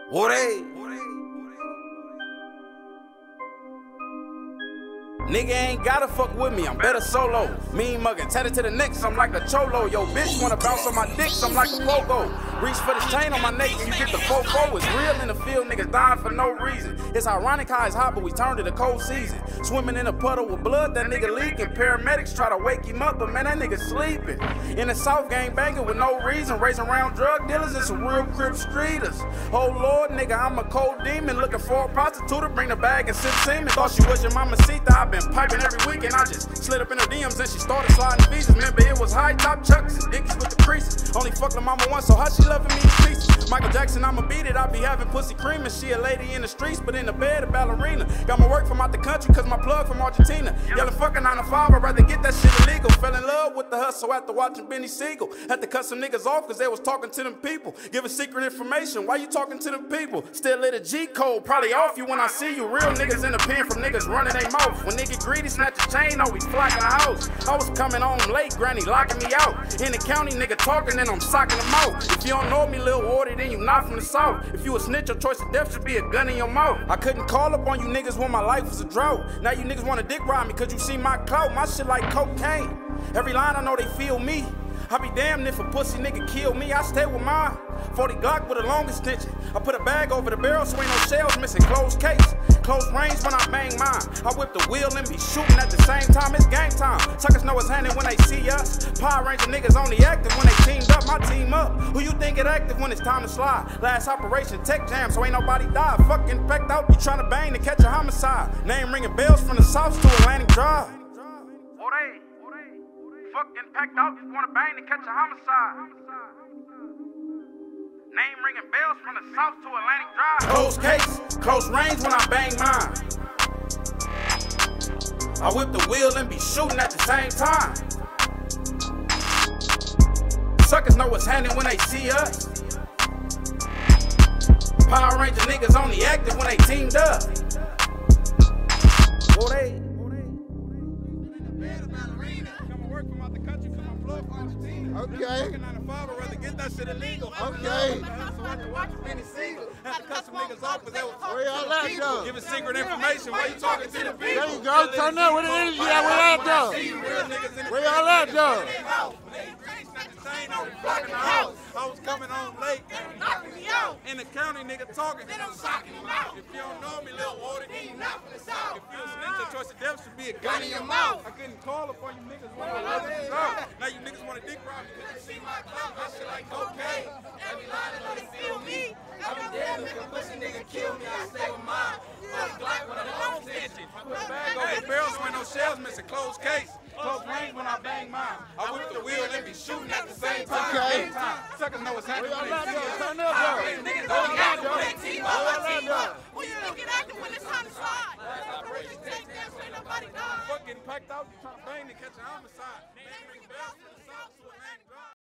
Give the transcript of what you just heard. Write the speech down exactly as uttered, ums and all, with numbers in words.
What they? Nigga ain't gotta fuck with me, I'm better solo. Mean muggin', tatted to the necks, I'm like a cholo. Yo, bitch wanna bounce on my dick, I'm like a pogo. Reach for the chain on my neck and you get the fofo. It's real in the field, niggas dying for no reason. It's ironic how it's hot, but we turned it a cold season. Swimming in a puddle with blood, that nigga leaking. Paramedics try to wake him up, but man, that nigga sleeping. In the South, gang banging with no reason. Raising around drug dealers and some real crib streeters. Oh Lord, nigga, I'm a cold demon. Looking for a prostitute to bring the bag and sip semen. Thought she was your mamacita, I've been piping every weekend. I just slid up in her D Ms and she started sliding visas. Remember it was high top chucks and dickies with the creases. Only fucked the mama once, so how she loving me in pieces? Michael Jackson, I'ma beat it. I be having pussy creaming. She a lady in the streets, but in the bed a ballerina. Got my work from out the country, cause my plug from Argentina. Yelling fucking nine to five, I'd rather get that shit illegal. Fell in love with the hustle after watching Benny Siegel. Had to cut some niggas off cause they was talking to them people. Giving secret information, why you talking to them people? Still lit a G code, probably off you when I see you. Real niggas in the pen from niggas running their mouth. When nigga greedy, snatch a chain, always flocking the house. I was coming home late, granny locking me out. In the county, nigga talking and I'm socking them out. If you don't know me, Lil Wardy, then you not from the South. If you a snitch, your choice of death should be a gun in your mouth. I couldn't call up on you niggas when my life was a drought. Now you niggas wanna dick ride me cause you see my clout. My shit like cocaine. Every line I know they feel me. I be damned if a pussy nigga kill me. I stay with mine. forty Glock with the longest extension. I put a bag over the barrel so ain't no shells missing. Closed case, close range when I bang mine. I whip the wheel and be shooting at the same time. It's game time. Suckers know it's handed when they see us. Power Ranger niggas only active when they teamed up. My team up. Who you think get active when it's time to slide? Last operation tech jam so ain't nobody die. Fucking pecked out. You tryna bang to catch a homicide. Name ringing bells from the south to Atlantic Drive. Fucking packed out, just wanna bang to catch a homicide. Name ringing bells from the south to Atlantic Drive. Close case, close range when I bang mine. I whip the wheel and be shooting at the same time. Suckers know what's happening when they see us. Power Ranger niggas only active when they teamed up. Oh, they. Okay. Rather get that shit illegal. Okay. Where y'all at, though? Giving secret information. Why you talking to the people? There you go. Turn up. Where the energy at? Where y'all at, though? Where y'all at, though? I was coming home late. In the county, nigga talking. Then I'm shocking him out. If you don't know me, Lil Wardy, he not from the South. If you a snitch, your choice of death should be a gun in your mouth. I couldn't call upon you niggas when I love you. Now you niggas want to dick ride me because you see my clout. My shit like cocaine. Every line I know they feel me. I be damn if a pussy nigga kill me. I stay with mine. forty Glock with a long extension. I put a bag over the barrel so ain't no shells missing. Closed case. Close range when I bang mine. I whip the wheel and be shooting at the same time. Okay. Suckers know what's happening. Where y'all at, though? Turn up, though. Niggas only active when they team up. Where y'all at, though? Who you think get active when it's time to slide? Take that so ain't nobody die. Fucking packed out, you trying to bang to catch a homicide. Name ring bells to the south to Atlanta.